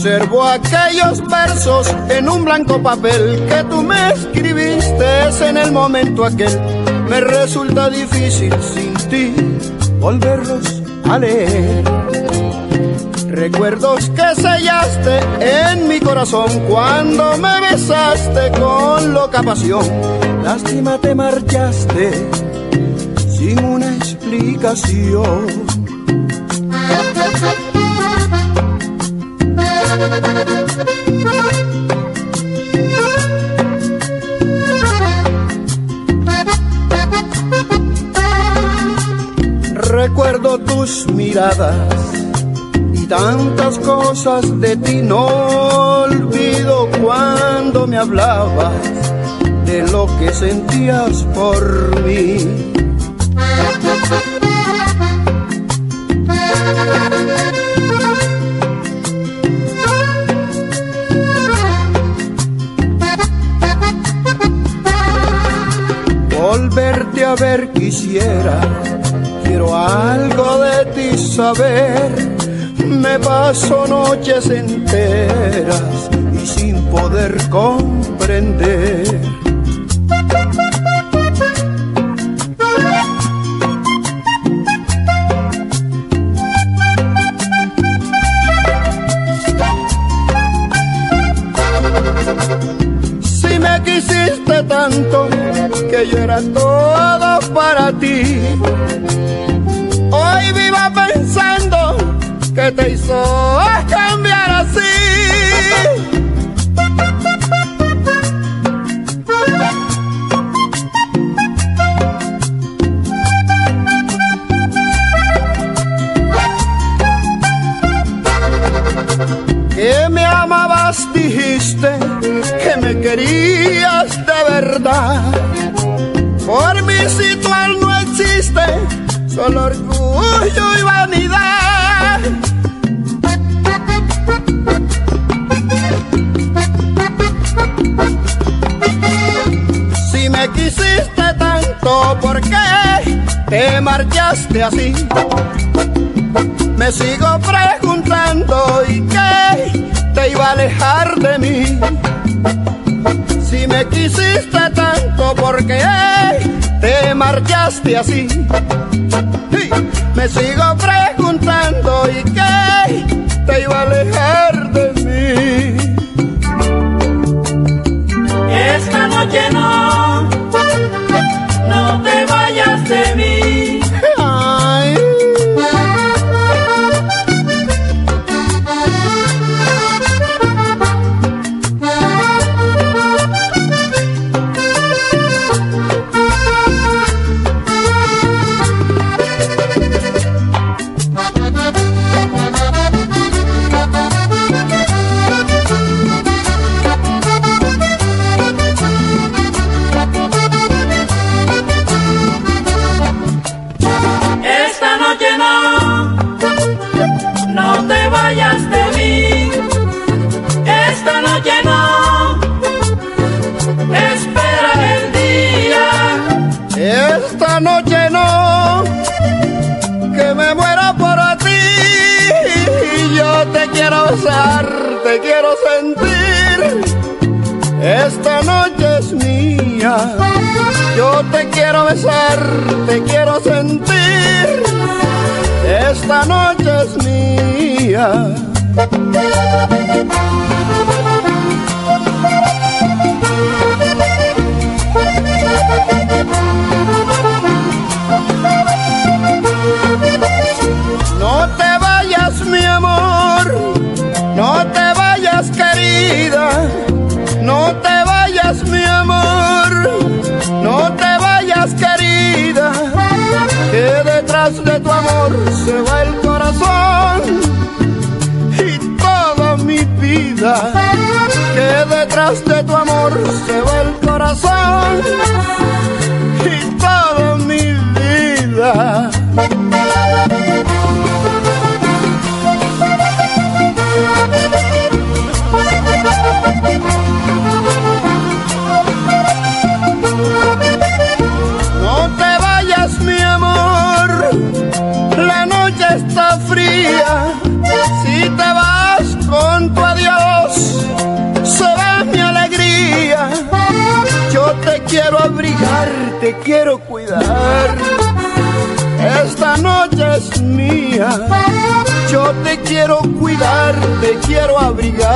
Conservo aquellos versos en un blanco papel que tú me escribiste en el momento aquel. Me resulta difícil sin ti volverlos a leer. Recuerdos que sellaste en mi corazón cuando me besaste con loca pasión. Lástima te marchaste sin una explicación. Recuerdo tus miradas y tantas cosas de ti. No olvido cuando me hablabas de lo que sentías por mí. Volverte a ver quisiera, quiero algo de ti saber. Me paso noches enteras y sin poder comprender. Si me quisiste tanto que yo era todo para ti, hoy vivo pensando que te hizo cambiar así. Que me amabas, dijiste que me querías de verdad. Por mí si tú no existe, solo orgullo y vanidad. Si me quisiste tanto, ¿por qué te marchaste así? Me sigo preguntando, ¿y qué te iba a alejar de mí? Si me quisiste tanto, ¿por qué te marchaste así? Sí, me sigo preguntando, ¿y qué te iba a alejar de mí? Esta noche no te vayas de mí. Ay. No te vayas de mí. Esta noche no, espera el día. Esta noche no, que me muera por ti. Yo te quiero besar, te quiero sentir. Esta noche es mía. Yo te quiero besar, te quiero sentir. Esta noche es mía. No te vayas, mi amor, no te vayas, querida. No te vayas, mi amor, no te vayas, querida. Que detrás de tu amor se va el corazón y toda mi vida. Que detrás de tu amor se va el corazón y toda mi vida. No te vayas, mi amor, la noche está fría. Si te vas con tu adiós, quiero abrigar, te quiero cuidar. Esta noche es mía, yo te quiero cuidar, te quiero abrigar.